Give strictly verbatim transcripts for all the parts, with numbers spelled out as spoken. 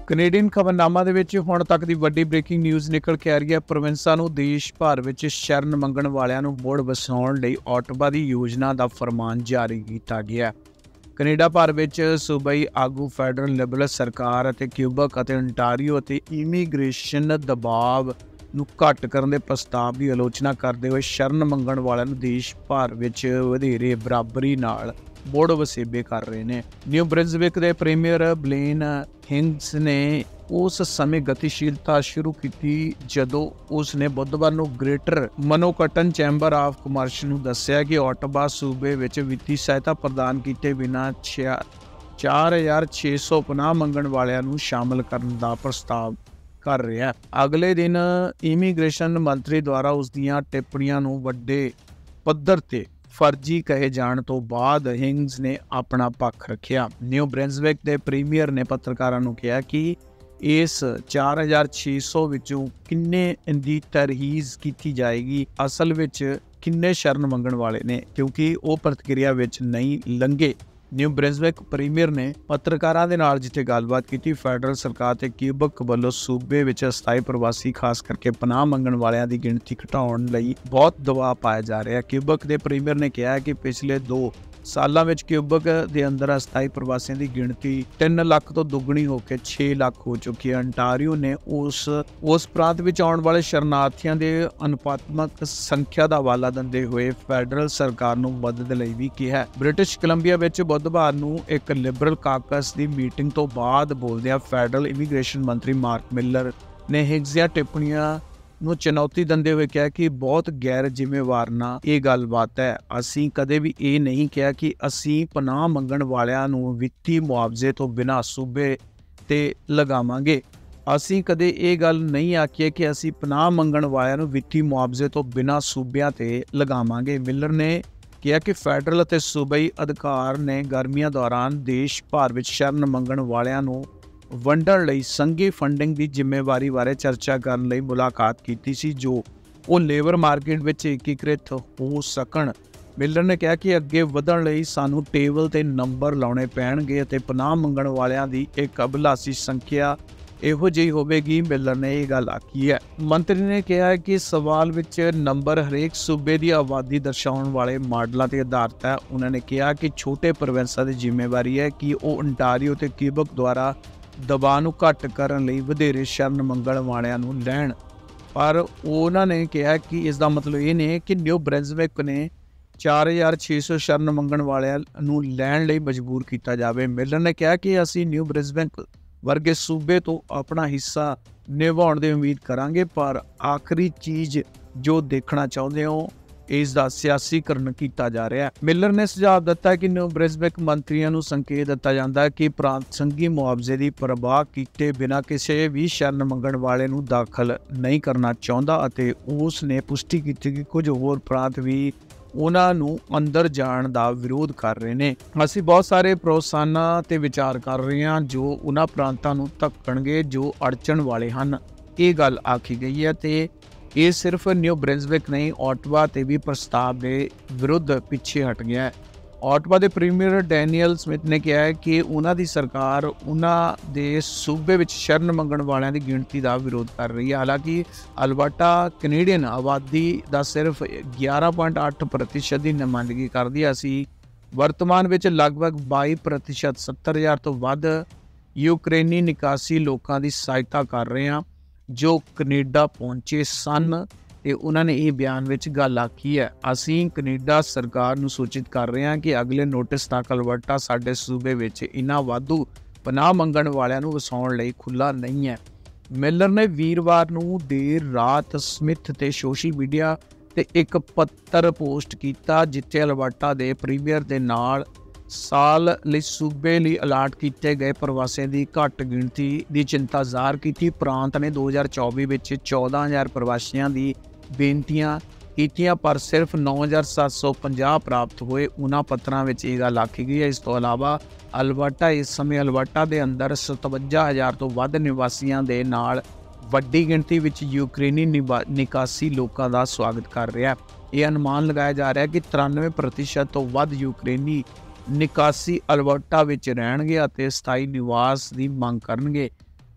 Canadian ਖਬਰਨਾਮਾ ਦੇ ਵਿੱਚ ਹੁਣ ਤੱਕ ਦੀ ਵੱਡੀ ਬ੍ਰੇਕਿੰਗ ਨਿਊਜ਼ ਨਿਕਲ ਕੇ ਆ ਰਹੀ ਹੈ। ਪ੍ਰੋਵਿੰਸਾਂ ਨੂੰ ਦੇਸ਼ ਭਰ ਵਿੱਚ ਸ਼ਰਨ ਮੰਗਣ ਵਾਲਿਆਂ ਨੂੰ ਮੁੜ ਵਸਾਉਣ ਲਈ ਓਟਵਾ ਦੀ ਯੋਜਨਾ ਦਾ ਫਰਮਾਨ ਜਾਰੀ ਕੀਤਾ ਗਿਆ। ਕੈਨੇਡਾ ਭਰ ਵਿੱਚ ਸੂਬਾਈ ਆਗੂ, ਫੈਡਰਲ ਲਿਬਰਲ ਸਰਕਾਰ ਅਤੇ ਕਿਊਬਕ ਅਤੇ ਅੰਟਾਰੀਓ ਅਤੇ ਇਮੀਗ੍ਰੇਸ਼ਨ ਦਬਾਅ ਨੂੰ ਘੱਟ ਕਰਨ ਦੇ ਪ੍ਰਸਤਾਵ ਦੀ ਆਲੋਚਨਾ ਕਰਦੇ ਹੋਏ ਸ਼ਰਨ ਮੰਗਣ ਵਾਲਿਆਂ ਨੂੰ ਦੇਸ਼ ਭਰ ਵਿੱਚ ਵਧੇਰੇ ਬਰਾਬਰੀ ਨਾਲ ਮੁੜ ਵਸੇਬੇ ਕਰ ਰਹੇ ਨੇ। ਨਿਊ ਬ੍ਰਿੰਜ਼ਵਿਕ ਦੇ ਪ੍ਰੀਮੀਅਰ ਬਲੇਨ ਹਿੰਗਸ ਨੇ ਉਸ ਸਮੇਂ ਗਤੀਸ਼ੀਲਤਾ ਸ਼ੁਰੂ ਕੀਤੀ ਜਦੋਂ ਉਸ ਨੇ ਬੁੱਧਵਾਰ ਨੂੰ Greater Moncton chamber of commerce ਨੂੰ ਦੱਸਿਆ ਕਿ ਓਟਵਾ ਸੂਬੇ ਵਿੱਚ ਵਿੱਤੀ ਸਹਾਇਤਾ ਪ੍ਰਦਾਨ ਕੀਤੇ ਬਿਨਾਂ ਚਾਰ ਹਜ਼ਾਰ ਛੇ ਸੌ ਪਨਾਹ ਮੰਗਣ ਵਾਲਿਆਂ ਨੂੰ ਸ਼ਾਮਲ ਕਰਨ ਦਾ ਪ੍ਰਸਤਾਵ ਕਰ ਰਿਹਾ। ਅਗਲੇ ਦਿਨ ਇਮੀਗ੍ਰੇਸ਼ਨ ਮੰਤਰੀ ਦੁਆਰਾ ਉਸ ਦੀਆਂ ਟਿੱਪਣੀਆਂ ਨੂੰ ਵੱਡੇ ਪੱਧਰ ਤੇ ਫਰਜ਼ੀ ਕਹੇ ਜਾਣ ਤੋਂ ਬਾਅਦ ਹਿੰਗਸ ਨੇ ਆਪਣਾ ਪੱਖ ਰੱਖਿਆ। ਨਿਊ ਬ੍ਰਿੰਜ਼ਵਿਕ ਦੇ ਪ੍ਰੀਮੀਅਰ ਨੇ ਪੱਤਰਕਾਰਾਂ ਨੂੰ ਕਿਹਾ ਕਿ ਇਸ ਚਾਰ ਹਜ਼ਾਰ ਛੇ ਸੌ ਵਿੱਚੋਂ ਕਿੰਨੇ ਦੀ ਤਰਹੀਜ਼ ਕੀਤੀ ਜਾਏਗੀ, ਅਸਲ ਵਿੱਚ ਕਿੰਨੇ ਸ਼ਰਨ ਮੰਗਣ ਵਾਲੇ ਨੇ, ਕਿਉਂਕਿ ਉਹ ਪ੍ਰਤੀਕਿਰਿਆ ਵਿੱਚ ਨਹੀਂ ਲੰਘੇ। ਨਿਊ ਬ੍ਰਿੰਜ਼ਵਿਕ ਪ੍ਰੀਮੀਅਰ ਨੇ ਪੱਤਰਕਾਰਾਂ ਦੇ ਨਾਲ ਜਿੱਥੇ ਗੱਲਬਾਤ ਕੀਤੀ, ਫੈਡਰਲ ਸਰਕਾਰ ਤੇ ਕਿਊਬਕ ਵੱਲੋਂ ਸੂਬੇ ਵਿੱਚ ਅਸਥਾਈ ਪ੍ਰਵਾਸੀ ਖਾਸ ਕਰਕੇ ਪਨਾਹ ਮੰਗਣ ਵਾਲਿਆਂ ਦੀ ਗਿਣਤੀ ਘਟਾਉਣ ਲਈ ਬਹੁਤ ਦਬਾਅ ਪਾਇਆ ਜਾ ਰਿਹਾ। ਕਿਊਬਕ ਦੇ ਪ੍ਰੀਮੀਅਰ ਨੇ ਕਿਹਾ ਕਿ ਪਿਛਲੇ ਦੋ ਸਾਲਾਂ ਵਿੱਚ ਕਿਊਬਕ ਦੇ ਅੰਦਰ ਅਸਥਾਈ ਪ੍ਰਵਾਸੀਆਂ ਦੀ ਗਿਣਤੀ ਤਿੰਨ ਲੱਖ ਤੋਂ ਦੁੱਗਣੀ ਹੋ ਕੇ ਛੇ ਲੱਖ ਹੋ ਚੁੱਕੀ ਹੈ। ਅੰਟਾਰੀਓ ਨੇ ਉਸ ਉਸ ਪ੍ਰਾਂਤ ਵਿੱਚ ਆਉਣ ਵਾਲੇ ਸ਼ਰਨਾਰਥੀਆਂ ਦੇ ਅਨੁਪਾਤਮਕ ਸੰਖਿਆ ਦਾ ਹਵਾਲਾ ਦਿੰਦੇ ਹੋਏ ਫੈਡਰਲ ਸਰਕਾਰ ਨੂੰ ਮਦਦ ਲਈ ਵੀ ਕਿਹਾ। ਬ੍ਰਿਟਿਸ਼ ਕੋਲੰਬੀਆ ਵਿੱਚ ਬੁੱਧਵਾਰ ਨੂੰ ਇੱਕ ਲਿਬਰਲ ਕਾਕਸ ਦੀ ਮੀਟਿੰਗ ਤੋਂ ਬਾਅਦ ਬੋਲਦਿਆਂ ਫੈਡਰਲ ਇਮੀਗ੍ਰੇਸ਼ਨ ਮੰਤਰੀ ਮਾਰਕ ਮਿਲਰ ਨੇ ਹਿੰਗਸ ਦੀਆਂ ਟਿੱਪਣੀਆਂ ਨੂੰ ਚੁਣੌਤੀ ਦਿੰਦੇ ਹੋਏ ਕਿਹਾ ਕਿ ਬਹੁਤ ਗੈਰ ਜ਼ਿੰਮੇਵਾਰ ਨਾ ਇਹ ਗੱਲਬਾਤ ਹੈ। ਅਸੀਂ ਕਦੇ ਵੀ ਇਹ ਨਹੀਂ ਕਿਹਾ ਕਿ ਅਸੀਂ ਪਨਾਹ ਮੰਗਣ ਵਾਲਿਆਂ ਨੂੰ ਵਿੱਤੀ ਮੁਆਵਜ਼ੇ ਤੋਂ ਬਿਨਾਂ ਸੂਬੇ ਤੇ ਲਗਾਵਾਂਗੇ। ਅਸੀਂ ਕਦੇ ਇਹ ਗੱਲ ਨਹੀਂ ਆਖੀ ਕਿ ਅਸੀਂ ਪਨਾਹ ਮੰਗਣ ਵਾਲਿਆਂ ਨੂੰ ਵਿੱਤੀ ਮੁਆਵਜ਼ੇ ਤੋਂ ਬਿਨਾਂ ਸੂਬਿਆਂ ਤੇ ਲਗਾਵਾਂਗੇ। ਮਿਲਰ ਨੇ ਕਿਹਾ ਕਿ ਫੈਡਰਲ ਅਤੇ ਸੂਬਾਈ ਅਧਿਕਾਰ ਨੇ ਗਰਮੀਆਂ ਦੌਰਾਨ ਦੇਸ਼ ਭਰ ਵਿੱਚ ਸ਼ਰਨ ਮੰਗਣ ਵਾਲਿਆਂ ਨੂੰ ਵੰਡਣ ਲਈ ਸੰਘੀ ਫੰਡਿੰਗ ਦੀ ਜ਼ਿੰਮੇਵਾਰੀ ਬਾਰੇ ਚਰਚਾ ਕਰਨ ਲਈ ਮੁਲਾਕਾਤ ਕੀਤੀ ਸੀ, ਜੋ ਉਹ ਲੇਬਰ ਮਾਰਕੀਟ ਵਿੱਚ ਏਕੀਕ੍ਰਿਤ ਹੋ ਸਕਣ। ਮਿਲਰ ਨੇ ਕਿਹਾ ਕਿ ਅੱਗੇ ਵਧਣ ਲਈ ਸਾਨੂੰ ਟੇਬਲ ਤੇ ਨੰਬਰ ਲਾਉਣੇ ਪੈਣਗੇ ਅਤੇ ਪਨਾਹ ਮੰਗਣ ਵਾਲਿਆਂ ਦੀ ਇੱਕ ਅਭਿਲਾਸ਼ੀ ਸੰਖਿਆ ਇਹੋ ਜਿਹੀ ਹੋਵੇਗੀ। ਮਿਲਰ ਨੇ ਇਹ ਗੱਲ ਆਖੀ ਹੈ। ਮੰਤਰੀ ਨੇ ਕਿਹਾ ਕਿ ਸਵਾਲ ਵਿੱਚ ਨੰਬਰ ਹਰੇਕ ਸੂਬੇ ਦੀ ਆਬਾਦੀ ਦਰਸਾਉਣ ਵਾਲੇ ਮਾਡਲਾਂ ਤੇ ਆਧਾਰਿਤ ਹੈ। ਉਹਨਾਂ ਨੇ ਕਿਹਾ ਕਿ ਛੋਟੇ ਪ੍ਰੋਵਿੰਸਾਂ ਦੀ ਜ਼ਿੰਮੇਵਾਰੀ ਹੈ ਕਿ ਉਹ ਅੰਟਾਰੀਓ ਤੇ ਕਿਊਬਕ ਦੁਆਰਾ ਦਬਾਅ ਨੂੰ ਘੱਟ ਕਰਨ ਲਈ ਵਧੇਰੇ ਸ਼ਰਨ ਮੰਗਣ ਵਾਲਿਆਂ ਨੂੰ ਲੈਣ, ਪਰ ਉਹਨਾਂ ਨੇ ਕਿਹਾ ਕਿ ਇਸ ਦਾ ਮਤਲਬ ਇਹ ਨਹੀਂ ਕਿ ਨਿਊ ਬ੍ਰਿੰਜ਼ਵਿਕ ਨੇ ਚਾਰ ਹਜ਼ਾਰ ਛੇ ਸੌ ਸ਼ਰਨ ਮੰਗਣ ਵਾਲਿਆਂ ਨੂੰ ਲੈਣ ਲਈ ਮਜਬੂਰ ਕੀਤਾ ਜਾਵੇ। ਮਿਲਰ ਨੇ ਕਿਹਾ ਕਿ ਅਸੀਂ ਨਿਊ ਬ੍ਰਿੰਜ਼ਵਿਕ ਵਰਗੇ ਸੂਬੇ ਤੋਂ ਆਪਣਾ ਹਿੱਸਾ ਨਿਭਾਉਣ ਦੀ ਉਮੀਦ ਕਰਾਂਗੇ, ਪਰ ਆਖਰੀ ਚੀਜ਼ ਜੋ ਦੇਖਣਾ ਚਾਹੁੰਦੇ ਹੋ ਇਸ ਦਾ ਸਿਆਸੀਕਰਨ ਕੀਤਾ ਜਾ ਰਿਹਾ ਹੈ। ਮਿਲਰ ਨੇ ਸੁਝਾਅ ਦਿੱਤਾ ਕਿ ਨਿਊ ਬ੍ਰਿੰਜ਼ਵਿਕ ਮੰਤਰੀਆਂ ਨੂੰ ਸੰਕੇਤ ਦਿੱਤਾ ਜਾਂਦਾ ਹੈ ਕਿ ਪ੍ਰਾਂਤ ਸੰਘੀ ਮੁਆਵਜ਼ੇ ਦੀ ਪਰਵਾਹ ਕੀਤੇ ਬਿਨਾਂ ਕਿਸੇ ਵੀ ਸ਼ਰਨ ਮੰਗਣ ਵਾਲੇ ਨੂੰ ਦਾਖਲ ਨਹੀਂ ਕਰਨਾ ਚਾਹੁੰਦਾ ਅਤੇ ਉਸ ਨੇ ਪੁਸ਼ਟੀ ਕੀਤੀ ਕਿ ਕੁਝ ਹੋਰ ਪ੍ਰਾਂਤ ਵੀ ਉਹਨਾਂ ਨੂੰ ਅੰਦਰ ਜਾਣ ਦਾ ਵਿਰੋਧ ਕਰ ਰਹੇ ਨੇ। ਅਸੀਂ ਬਹੁਤ ਸਾਰੇ ਪ੍ਰੋਤਸਾਹਨਾਂ ਤੇ ਵਿਚਾਰ ਕਰ ਰਹੇ ਹਾਂ ਜੋ ਉਹਨਾਂ ਪ੍ਰਾਂਤਾਂ ਨੂੰ ਧੱਕਣਗੇ ਜੋ ਅੜਚਣ ਵਾਲੇ ਹਨ, ਇਹ ਗੱਲ ਆਖੀ ਗਈ ਹੈ। ਤੇ ਇਹ ਸਿਰਫ ਨਿਊ ਬ੍ਰਿੰਜ਼ਵਿਕ ਨਹੀਂ, ਓਟਵਾ ਤੇ ਵੀ ਪ੍ਰਸਤਾਵ ਦੇ ਵਿਰੁੱਧ ਪਿੱਛੇ ਹਟ ਗਿਆ ਹੈ। ਓਟਵਾ ਦੇ ਪ੍ਰੀਮੀਅਰ ਡੈਨੀਅਲ ਸਮਿਥ ਨੇ ਕਿਹਾ ਹੈ ਕਿ ਉਹਨਾਂ ਦੀ ਸਰਕਾਰ ਉਹਨਾਂ ਦੇ ਸੂਬੇ ਵਿੱਚ ਸ਼ਰਨ ਮੰਗਣ ਵਾਲਿਆਂ ਦੀ ਗਿਣਤੀ ਦਾ ਵਿਰੋਧ ਕਰ ਰਹੀ ਹੈ। ਹਾਲਾਂਕਿ ਅਲਬਰਟਾ ਕੈਨੇਡੀਅਨ ਆਬਾਦੀ ਦਾ ਸਿਰਫ ਗਿਆਰਾਂ ਪੁਆਇੰਟ ਅੱਠ ਪ੍ਰਤੀਸ਼ਤ ਦੀ ਨੁਮਾਇੰਦਗੀ ਕਰਦੀ ਹੈ। ਅਸੀਂ ਵਰਤਮਾਨ ਵਿੱਚ ਲਗਭਗ ਬਾਈ ਪ੍ਰਤੀਸ਼ਤ ਸੱਤਰ ਹਜ਼ਾਰ ਤੋਂ ਵੱਧ ਯੂਕਰੇਨੀ ਨਿਕਾਸੀ ਲੋਕਾਂ ਦੀ ਸਹਾਇਤਾ ਕਰ ਰਹੇ ਹਾਂ ਜੋ ਕੈਨੇਡਾ ਪਹੁੰਚੇ ਸਨ, ਤੇ ਉਹਨਾਂ ਨੇ ਇਹ ਬਿਆਨ ਵਿੱਚ ਗੱਲ ਆਖੀ ਹੈ। ਅਸੀਂ ਕੈਨੇਡਾ ਸਰਕਾਰ ਨੂੰ ਸੂਚਿਤ ਕਰ ਰਹੇ ਹਾਂ ਕਿ ਅਗਲੇ ਨੋਟਿਸ ਤੱਕ ਅਲਬਰਟਾ ਸਾਡੇ ਸੂਬੇ ਵਿੱਚ ਇਹਨਾਂ ਵਾਧੂ ਪਨਾਹ ਮੰਗਣ ਵਾਲਿਆਂ ਨੂੰ ਵਸਾਉਣ ਲਈ ਖੁੱਲ੍ਹਾ ਨਹੀਂ ਹੈ। ਮਿਲਰ ਨੇ ਵੀਰਵਾਰ ਨੂੰ ਦੇਰ ਰਾਤ ਸਮਿਥ ਤੇ ਸੋਸ਼ਲ ਮੀਡੀਆ ਤੇ ਇੱਕ ਪੱਤਰ ਪੋਸਟ ਕੀਤਾ ਜਿੱਥੇ ਅਲਬਰਟਾ ਦੇ ਪ੍ਰੀਮੀਅਰ ਦੇ ਨਾਲ ਸਾਲ ਲਈ ਸੂਬੇ ਲਈ ਅਲਾਟ ਕੀਤੇ ਗਏ ਪ੍ਰਵਾਸੀਆਂ ਦੀ ਘੱਟ ਗਿਣਤੀ ਦੀ ਚਿੰਤਾ ਜ਼ਾਹਰ ਕੀਤੀ। ਪ੍ਰਾਂਤ ਨੇ ਦੋ ਹਜ਼ਾਰ ਚੌਵੀ ਵਿੱਚ ਚੌਦਾਂ ਹਜ਼ਾਰ ਪ੍ਰਵਾਸੀਆਂ ਦੀ ਬੇਨਤੀਆਂ ਕੀਤੀਆਂ, ਪਰ ਸਿਰਫ ਨੌ ਹਜ਼ਾਰ ਸੱਤ ਸੌ ਪੰਜਾਹ ਪ੍ਰਾਪਤ ਹੋਏ। ਉਹਨਾਂ ਪੱਤਰਾਂ ਵਿੱਚ ਇਹ ਗੱਲ ਆਖੀ ਗਈ ਹੈ। ਇਸ ਤੋਂ ਇਲਾਵਾ ਅਲਬਰਟਾ ਇਸ ਸਮੇਂ ਅਲਬਰਟਾ ਦੇ ਅੰਦਰ ਸਤਵੰਜਾ ਹਜ਼ਾਰ ਤੋਂ ਵੱਧ ਨਿਵਾਸੀਆਂ ਦੇ ਨਾਲ ਵੱਡੀ ਗਿਣਤੀ ਵਿੱਚ ਯੂਕਰੇਨੀ ਨਿਕਾਸੀ ਲੋਕਾਂ ਦਾ ਸਵਾਗਤ ਕਰ ਰਿਹਾ। ਇਹ ਅਨੁਮਾਨ ਲਗਾਇਆ ਜਾ ਰਿਹਾ ਕਿ ਤਰਾਨਵੇਂ ਪ੍ਰਤੀਸ਼ਤ ਤੋਂ ਵੱਧ ਯੂਕਰੇਨੀ ਨਿਕਾਸੀ ਅਲਬਰਟਾ ਵਿੱਚ ਰਹਿਣਗੇ ਅਤੇ ਸਥਾਈ ਨਿਵਾਸ ਦੀ ਮੰਗ ਕਰਨਗੇ।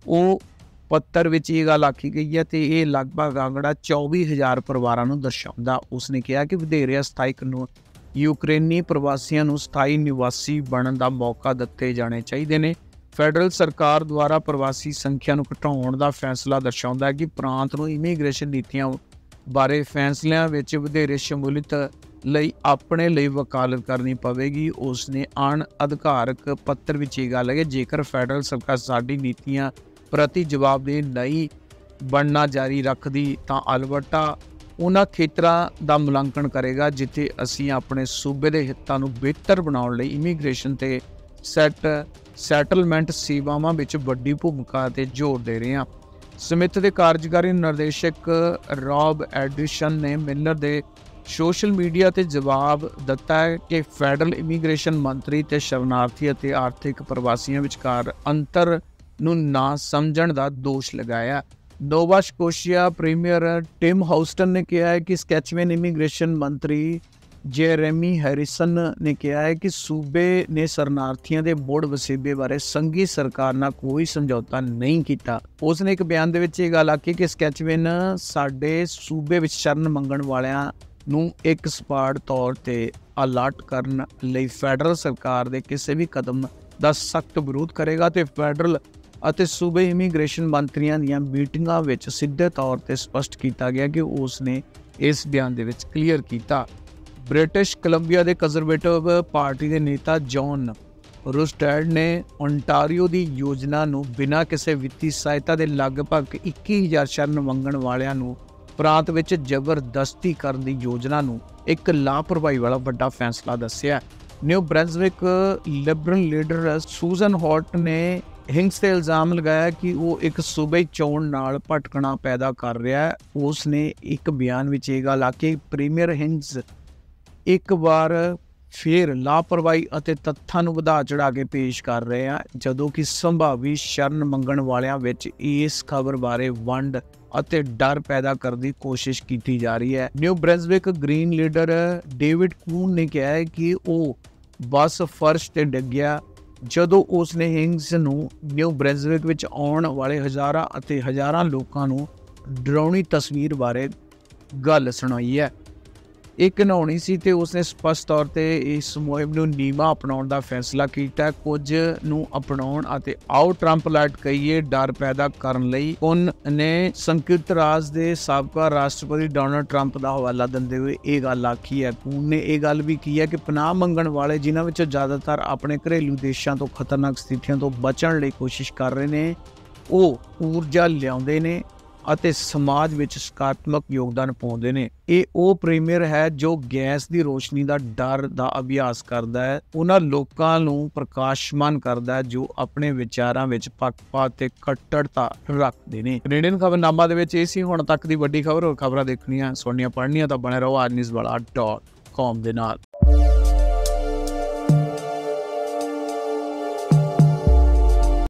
ਉਹ ਪੱਤਰ ਵਿੱਚ ਇਹ ਗੱਲ ਆਖੀ ਗਈ ਹੈ ਤੇ ਇਹ ਲਗਭਗ ਆਂਕੜਾ ਚੌਵੀ ਹਜ਼ਾਰ ਪਰਿਵਾਰਾਂ ਨੂੰ ਦਰਸਾਉਂਦਾ। ਉਸਨੇ ਕਿਹਾ ਕਿ ਵਧੇਰੇ ਅਸਥਾਈ ਕਾਨੂੰਨ ਯੂਕਰੇਨੀ ਪ੍ਰਵਾਸੀਆਂ ਨੂੰ ਸਥਾਈ ਨਿਵਾਸੀ ਬਣਨ ਦਾ ਮੌਕਾ ਦਿੱਤੇ ਜਾਣੇ ਚਾਹੀਦੇ ਨੇ। ਫੈਡਰਲ ਸਰਕਾਰ ਦੁਆਰਾ ਪ੍ਰਵਾਸੀ ਸੰਖਿਆ ਨੂੰ ਘਟਾਉਣ ਦਾ ਫੈਸਲਾ ਦਰਸਾਉਂਦਾ ਹੈ ਕਿ ਪ੍ਰਾਂਤ ਨੂੰ ਇਮੀਗ੍ਰੇਸ਼ਨ ਨੀਤੀਆਂ ਬਾਰੇ ਫੈਸਲਿਆਂ ਵਿੱਚ ਵਧੇਰੇ ਸ਼ਮੂਲੀਅਤ ਲਈ ਆਪਣੇ ਲਈ ਵਕਾਲਤ ਕਰਨੀ ਪਵੇਗੀ। ਉਸਨੇ ਅਣ ਅਧਿਕਾਰਕ ਪੱਤਰ ਵਿੱਚ ਇਹ ਗੱਲ ਹੈ ਕਿ ਜੇਕਰ ਫੈਡਰਲ ਸਰਕਾਰ ਸਾਡੀ ਨੀਤੀਆਂ ਪ੍ਰਤੀ ਜਵਾਬਦੇਹ ਨਹੀਂ ਬਣਨਾ ਜਾਰੀ ਰੱਖਦੀ ਤਾਂ ਅਲਬਰਟਾ ਉਹਨਾਂ ਖੇਤਰਾਂ ਦਾ ਮੁਲਾਂਕਣ ਕਰੇਗਾ ਜਿੱਥੇ ਅਸੀਂ ਆਪਣੇ ਸੂਬੇ ਦੇ ਹਿੱਤਾਂ ਨੂੰ ਬਿਹਤਰ ਬਣਾਉਣ ਲਈ ਇਮੀਗ੍ਰੇਸ਼ਨ ਤੇ ਸੈਟ ਸੈਟਲਮੈਂਟ ਸੇਵਾਵਾਂ ਵਿੱਚ ਵੱਡੀ ਭੂਮਿਕਾ 'ਤੇ ਜ਼ੋਰ ਦੇ ਰਹੇ ਹਾਂ। ਸਮਿਥ ਦੇ ਕਾਰਜਕਾਰੀ ਨਿਰਦੇਸ਼ਕ ਰੌਬ ਐਡੀਸ਼ਨ ਨੇ ਮਿਲਰ ਦੇ ਸੋਸ਼ਲ ਮੀਡੀਆ 'ਤੇ ਜਵਾਬ ਦਿੱਤਾ ਹੈ ਕਿ ਫੈਡਰਲ ਇਮੀਗ੍ਰੇਸ਼ਨ ਮੰਤਰੀ ਤੇ ਸ਼ਰਨਾਰਥੀ ਅਤੇ ਆਰਥਿਕ ਪ੍ਰਵਾਸੀਆਂ ਵਿਚਕਾਰ ਅੰਤਰ ਨੂੰ ਨਾ ਸਮਝਣ ਦਾ ਦੋਸ਼ ਲਗਾਇਆ। Nova Scotia premier Tim Houston ਨੇ ਕਿਹਾ ਹੈ ਕਿ ਸਕੈਚਮੈਨ ਇਮੀਗ੍ਰੇਸ਼ਨ ਮੰਤਰੀ ਜੇਰੇਮੀ ਹੈਰਿਸਨ ਨੇ ਕਿਹਾ ਹੈ ਕਿ ਸੂਬੇ ਨੇ ਸ਼ਰਨਾਰਥੀਆਂ ਦੇ ਮੁੜ ਵਸੇਬੇ ਬਾਰੇ ਸੰਘੀ ਸਰਕਾਰ ਨਾਲ ਕੋਈ ਸਮਝੌਤਾ ਨਹੀਂ ਕੀਤਾ। ਉਸ ਨੇ ਇੱਕ ਬਿਆਨ ਦੇ ਵਿੱਚ ਇਹ ਗੱਲ ਆਖੀ ਕਿ ਸਕੈਚਮੈਨ ਸਾਡੇ ਸੂਬੇ ਵਿੱਚ ਸ਼ਰਨ ਮੰਗਣ ਵਾਲਿਆਂ ਨੂੰ ਇੱਕ ਸਪਾਟ ਤੌਰ ਤੇ ਅਲਰਟ ਕਰਨ ਲਈ ਫੈਡਰਲ ਸਰਕਾਰ ਦੇ ਕਿਸੇ ਵੀ ਕਦਮ ਦਾ ਸਖਤ ਵਿਰੋਧ ਕਰੇਗਾ ਤੇ ਫੈਡਰਲ ਅਤੇ ਸੂਬੇ ਇਮੀਗ੍ਰੇਸ਼ਨ ਮੰਤਰੀਆਂ ਦੀਆਂ ਮੀਟਿੰਗਾਂ ਵਿੱਚ ਸਿੱਧੇ ਤੌਰ ਤੇ ਸਪਸ਼ਟ ਕੀਤਾ ਗਿਆ ਕਿ ਉਸ ਨੇ ਇਸ ਬਿਆਨ ਦੇ ਵਿੱਚ ਕਲੀਅਰ ਕੀਤਾ। ਬ੍ਰਿਟਿਸ਼ ਕੋਲੰਬੀਆ ਦੇ ਕੰਜ਼ਰਵੇਟਿਵ ਪਾਰਟੀ ਦੇ ਨੇਤਾ ਜੌਨ ਰੁਸਟੈਡ ਨੇ ਓਨਟਾਰੀਓ ਦੀ ਯੋਜਨਾ ਨੂੰ ਬਿਨਾਂ ਕਿਸੇ ਵਿੱਤੀ ਸਹਾਇਤਾ ਦੇ ਲਗਭਗ ਇੱਕੀ ਹਜ਼ਾਰ ਸ਼ਰਨ ਮੰਗਣ ਵਾਲਿਆਂ ਨੂੰ ਪ੍ਰਾਂਤ ਵਿੱਚ ਜ਼ਬਰਦਸਤੀ ਕਰਨ ਦੀ ਯੋਜਨਾ ਨੂੰ ਇੱਕ ਲਾਪਰਵਾਹੀ ਵਾਲਾ ਵੱਡਾ ਫੈਸਲਾ ਦੱਸਿਆ। New Brunswick liberal leader Susan Holt ਨੇ ਹਿੰਗਸ ਤੇ ਇਲਜ਼ਾਮ ਲਗਾਇਆ ਕਿ ਉਹ ਇੱਕ ਸੂਬੇ ਚੋਣ ਨਾਲ ਭਟਕਣਾ ਪੈਦਾ ਕਰ ਰਿਹਾ ਹੈ। ਉਸ ਨੇ ਇੱਕ ਬਿਆਨ ਵਿੱਚ ਇਹ ਗੱਲ ਆਖੀ ਕਿ ਪ੍ਰੀਮੀਅਰ ਹਿੰਗਸ ਇੱਕ ਵਾਰ ਫਿਰ ਲਾਪਰਵਾਹੀ ਅਤੇ ਤੱਥਾਂ ਨੂੰ ਵਧਾ ਚੜਾ ਕੇ ਪੇਸ਼ ਕਰ ਰਹੇ ਆ ਜਦੋਂ ਕਿ ਸੰਭਾਵੀ ਸ਼ਰਨ ਮੰਗਣ ਵਾਲਿਆਂ ਵਿੱਚ ਇਸ ਖਬਰ ਬਾਰੇ ਵੰਡ ਅਤੇ ਡਰ ਪੈਦਾ ਕਰਨ ਦੀ ਕੋਸ਼ਿਸ਼ ਕੀਤੀ ਜਾ ਰਹੀ ਹੈ। New Brunswick green leader David Coon ਨੇ ਕਿਹਾ ਹੈ ਕਿ ਉਹ ਬੱਸ ਫਰਸ਼ ਤੇ ਡਿੱਗਿਆ ਜਦੋਂ ਉਸ ਨੇ ਹਿੰਗਸ ਨੂੰ ਨਿਊ ਬ੍ਰੈਂਸਵਿਕ ਵਿੱਚ ਆਉਣ ਵਾਲੇ ਹਜ਼ਾਰਾਂ ਅਤੇ ਹਜ਼ਾਰਾਂ ਲੋਕਾਂ ਨੂੰ ਡਰਾਉਣੀ ਤਸਵੀਰ ਬਾਰੇ ਗੱਲ ਸੁਣਾਈ ਹੈ। ਇਹ ਘਿਨਾਉਣੀ ਸੀ ਤੇ ਉਸਨੇ ਸਪਸ਼ਟ ਤੌਰ ਤੇ ਇਸ ਮੁਹਿੰਮ ਨੂੰ ਨੀਵਾਂ ਅਪਣਾਉਣ ਦਾ ਫੈਸਲਾ ਕੀਤਾ। ਕੁਝ ਨੂੰ ਅਪਣਾਉਣ ਅਤੇ ਆਓ ਟਰੰਪ ਲਾਈਟ ਕਹੀਏ ਡਰ ਪੈਦਾ ਕਰਨ ਲਈ ਕੁਨ ਨੇ ਸੰਯੁਕਤ ਰਾਜ ਦੇ ਸਾਬਕਾ ਰਾਸ਼ਟਰਪਤੀ ਡੋਨਾਲਡ ਟਰੰਪ ਦਾ ਹਵਾਲਾ ਦਿੰਦੇ ਹੋਏ ਇਹ ਗੱਲ ਆਖੀ ਹੈ। ਕੁਨ ਨੇ ਇਹ ਗੱਲ ਵੀ ਕੀ ਹੈ ਕਿ ਪਨਾਹ ਮੰਗਣ ਵਾਲੇ ਜਿਨ੍ਹਾਂ ਵਿੱਚੋਂ ਜ਼ਿਆਦਾਤਰ ਆਪਣੇ ਘਰੇਲੂ ਦੇਸ਼ਾਂ ਤੋਂ ਖਤਰਨਾਕ ਸਥਿਤੀਆਂ ਤੋਂ ਬਚਣ ਲਈ ਕੋਸ਼ਿਸ਼ ਕਰ ਰਹੇ ਨੇ ਉਹ ਊਰਜਾ ਲਿਆਉਂਦੇ ਨੇ ਅਤੇ ਸਮਾਜ ਵਿੱਚ ਸਕਾਰਾਤਮਕ ਯੋਗਦਾਨ ਪਾਉਂਦੇ ਨੇ। ਇਹ ਉਹ ਪ੍ਰੀਮੀਅਰ ਹੈ ਜੋ ਗੈਸ ਦੀ ਰੋਸ਼ਨੀ ਦਾ ਡਰ ਦਾ ਅਭਿਆਸ ਕਰਦਾ ਹੈ, ਉਹਨਾਂ ਲੋਕਾਂ ਨੂੰ ਪ੍ਰਕਾਸ਼ਮਾਨ ਕਰਦਾ ਹੈ ਜੋ ਆਪਣੇ ਵਿਚਾਰਾਂ ਵਿੱਚ ਪੱਖਪਾਤ ਤੇ ਕੱਟੜਤਾ ਰੱਖਦੇ ਨੇ। ਕੈਨੇਡੀਅਨ ਖਬਰਨਾਮਾ ਦੇ ਵਿੱਚ ਇਹ ਸੀ ਹੁਣ ਤੱਕ ਦੀ ਵੱਡੀ ਖਬਰ। ਹੋਰ ਖਬਰਾਂ ਦੇਖਣੀਆਂ ਸੁਣਨੀਆਂ ਪੜ੍ਹਨੀਆਂ ਤਾਂ ਬਣੇ ਰਹੋ ਆਜ ਨਿਊਜ਼ ਵਾਲਾ ਡਾਟ ਕਾਮ ਦੇ ਨਾਲ।